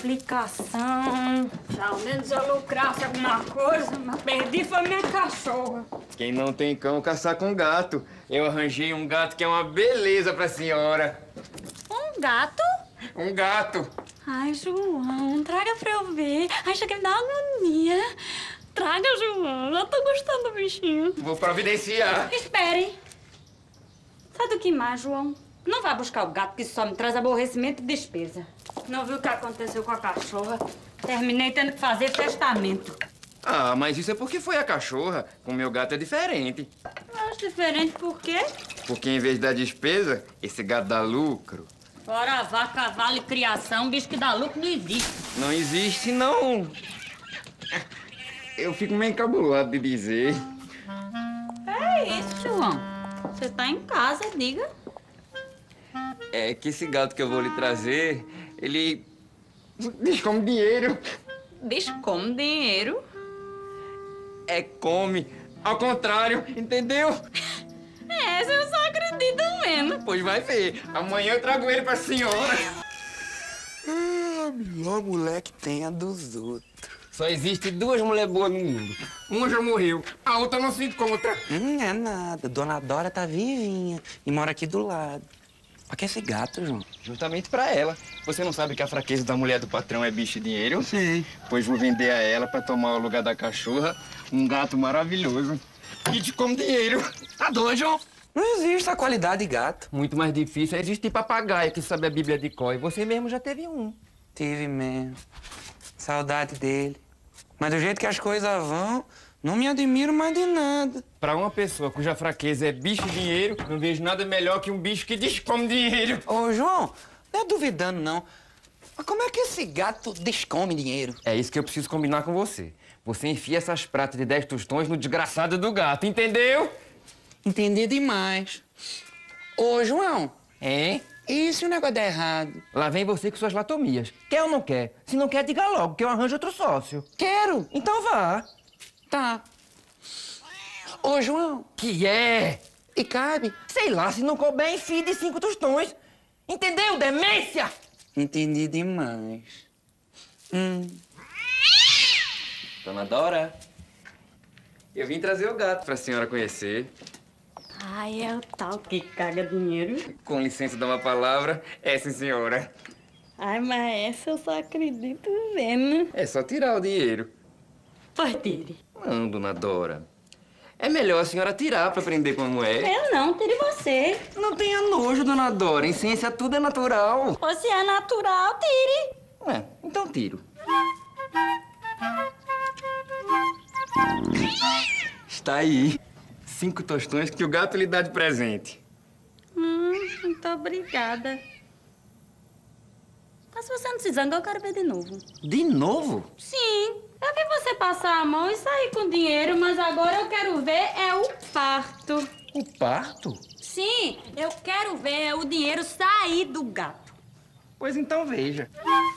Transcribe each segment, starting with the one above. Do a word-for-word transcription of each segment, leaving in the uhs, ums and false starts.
explicação. Se ao menos eu lucrasse alguma coisa, mas perdi foi minha cachorra. Quem não tem cão, caçar com gato. Eu arranjei um gato que é uma beleza pra senhora. Um gato? Um gato. Ai, João, traga pra eu ver. Ai, chega a me dar agonia. Traga, João. Já tô gostando do bichinho. Vou providenciar. Espere. Sabe do que mais, João? Não vá buscar o gato, que isso só me traz aborrecimento e despesa. Não viu o que aconteceu com a cachorra? Terminei tendo que fazer testamento. Ah, mas isso é porque foi a cachorra. Com o meu gato é diferente. Acho diferente por quê? Porque em vez da despesa, esse gato dá lucro. Fora vaca, cavalo e criação, bicho que dá lucro não existe. Não existe, não. Eu fico meio encabulado de dizer. É isso, João. Você tá em casa, diga. É que esse gato que eu vou lhe trazer, ele descome dinheiro. Descome dinheiro? É come. Ao contrário, entendeu? Essa eu só acredito mesmo. Pois vai ver. Amanhã eu trago ele pra senhora. Ah, melhor mulher que tem a dos outros. Só existe duas mulheres boas no mundo. Uma já morreu, a outra não se encontra. Hum, é nada. Dona Dora tá vivinha e mora aqui do lado. Olha que esse gato, João. Justamente pra ela. Você não sabe que a fraqueza da mulher do patrão é bicho e dinheiro? Sei. Pois vou vender a ela pra tomar o lugar da cachorra um gato maravilhoso. E te come dinheiro. Tá doido, João? Não existe a qualidade de gato. Muito mais difícil é existir papagaio que sabe a Bíblia de cor. E você mesmo já teve um. Tive mesmo. Saudade dele. Mas do jeito que as coisas vão, não me admiro mais de nada. Pra uma pessoa cuja fraqueza é bicho e dinheiro, não vejo nada melhor que um bicho que descome dinheiro. Ô, João, não é duvidando, não. Mas como é que esse gato descome dinheiro? É isso que eu preciso combinar com você. Você enfia essas pratas de dez tostões no desgraçado do gato, entendeu? Entendi demais. Ô, João. É? E se o negócio der errado? Lá vem você com suas latomias. Quer ou não quer? Se não quer, diga logo, que eu arranjo outro sócio. Quero. Então vá. Tá. Ô, João. Que é? E cabe? Sei lá, se não couber, enfie de cinco tostões. Entendeu, demência? Entendi demais. Hum. Dona Dora, eu vim trazer o gato pra senhora conhecer. Ai, é o tal que caga dinheiro. Com licença, dá uma palavra. É, sim, senhora. Ai, mas essa eu só acredito vendo. É só tirar o dinheiro. Pois tire. Não, dona Dora. É melhor a senhora tirar pra aprender como é. Eu não, tire você. Não tenha nojo, dona Dora. Em ciência tudo é natural. Ou se é natural, tire. Ué, então tiro. Está aí. Cinco tostões que o gato lhe dá de presente. Hum, muito obrigada. Mas se você não se zanga, eu quero ver de novo. De novo? Sim. Eu vi você passar a mão e sair com dinheiro, mas agora eu quero ver é o parto. O parto? Sim, eu quero ver o dinheiro sair do gato. Pois então veja.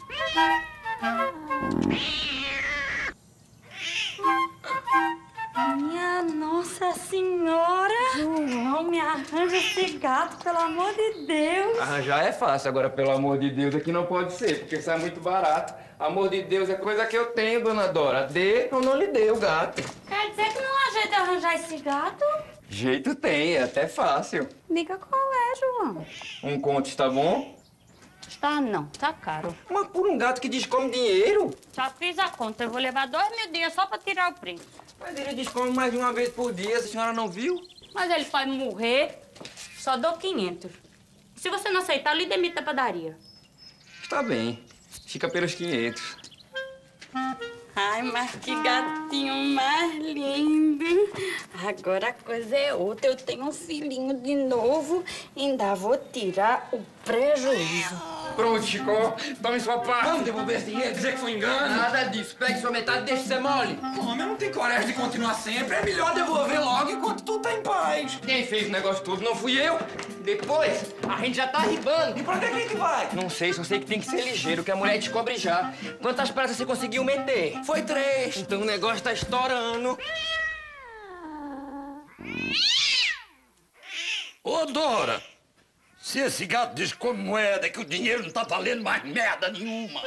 Minha Nossa Senhora! João, me arranja esse gato, pelo amor de Deus! Arranjar é fácil, agora, pelo amor de Deus, aqui não pode ser, porque sai muito barato. Amor de Deus é coisa que eu tenho, dona Dora. Dê ou não lhe dê o gato. Quer dizer que não há jeito de arranjar esse gato? Jeito tem, é até fácil. Diga qual é, João. Um conto está bom? Tá não, tá caro. Mas por um gato que descome dinheiro? Já fiz a conta, eu vou levar dois mil dias só pra tirar o preço. Mas ele descome mais de uma vez por dia, a senhora não viu? Mas ele pode morrer, só dou quinhentos. Se você não aceitar, eu lhe demito da padaria. Está bem, fica pelos quinhentos. Ai, mas que gatinho mais lindo. Agora a coisa é outra. Eu tenho um filhinho de novo e ainda vou tirar o prejuízo. Pronto, Chico. Tome sua parte. Vamos devolver esse dinheiro, dizer que foi engano. Nada disso. Pegue sua metade e deixe ser mole. Homem, não tem coragem de continuar sempre. É melhor devolver logo enquanto tu tá em paz. Quem fez o negócio todo não fui eu. Depois, a gente já tá arribando. E pra onde é que a gente vai? Não sei, só sei que tem que ser ligeiro, que a mulher descobre já. Quantas praças você conseguiu meter? Foi três. Então o negócio tá estourando. Ô, Dora, Se esse gato diz como moeda é que o dinheiro não tá valendo mais merda nenhuma.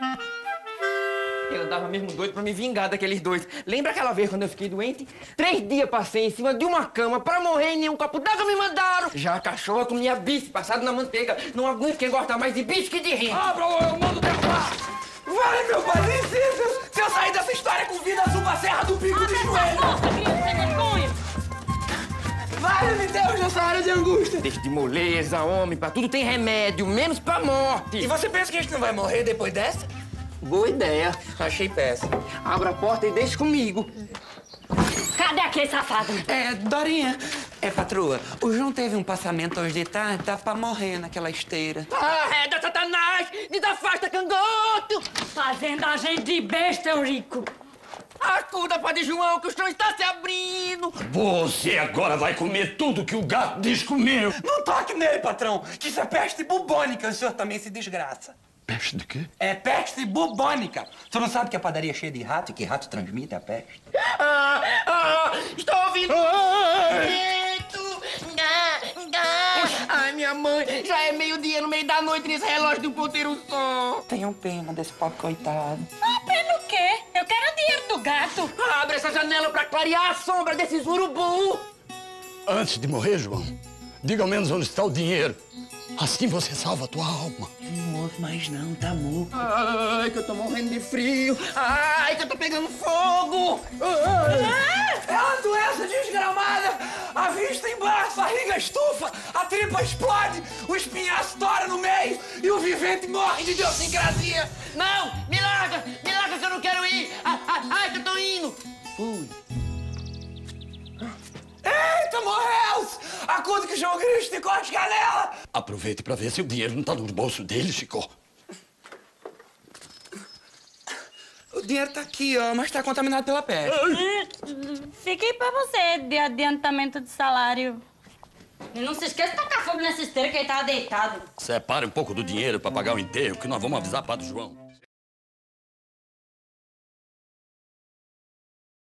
Eu andava mesmo doido pra me vingar daqueles dois. Lembra aquela vez quando eu fiquei doente? Três dias passei em cima de uma cama pra morrer e nem um copo d'água me mandaram. Já a cachorra comia bife passado na manteiga. Não aguento quem gosta mais de bicho que de rim. Abra ou eu mando derrubar! Vale, meu pai, licença! Se eu sair dessa história com vida, suba a serra do pico do joelho! Nossa, criança, sem vergonha! Vale-me Deus nessa hora de angústia! Deixa de moleza, homem, pra tudo tem remédio, menos pra morte. E você pensa que a gente não vai morrer depois dessa? Boa ideia. Achei péssimo. Abra a porta e deixa comigo. Cadê aquele safado? É, Dorinha. É, patroa, o João teve um passamento hoje de tarde, tá pra morrer naquela esteira. Arreda, Satanás! Desafasta, cangoto! Fazendo a gente de besta, Eurico. Acuda, Padre João, que o chão está se abrindo! Você agora vai comer tudo que o gato diz comer. Não toque nele, patrão, que isso é peste bubônica. O senhor também se desgraça. Peste de quê? É peste bubônica. Você não sabe que a padaria é cheia de rato e que rato transmite a peste? Ah, ah, estou ouvindo! Grito! Ai, minha mãe, já é meio-dia no meio da noite nesse relógio de um ponteiro só. Tenham pena desse pobre coitado. Ah, pelo quê? Eu quero o dinheiro do gato. Abre essa janela pra clarear a sombra desses urubu. Antes de morrer, João, diga ao menos onde está o dinheiro. Assim você salva a tua alma. Não ouve mais não, tá morto. Ai, que eu tô morrendo de frio. Ai, que eu tô pegando fogo. É uma doença desgramada. A vista embaça, a barriga estufa, a tripa explode, o espinhaço tora no meio e o vivente morre de idiosincrasia. Não, me larga, me larga que eu não quero ir. Ai, ai, ai, que eu tô indo. Fui. Eita, morreu-se! Acuda que o João Grilo esticou as canelas! Aproveite pra ver se o dinheiro não tá no bolso dele, Chico. O dinheiro tá aqui, ó, mas tá contaminado pela peste. Fiquei pra você de adiantamento de salário. E não se esqueça de tacar fogo nessa esteira que ele tava deitado. Separe um pouco do dinheiro pra pagar o enterro, que nós vamos avisar Padre João.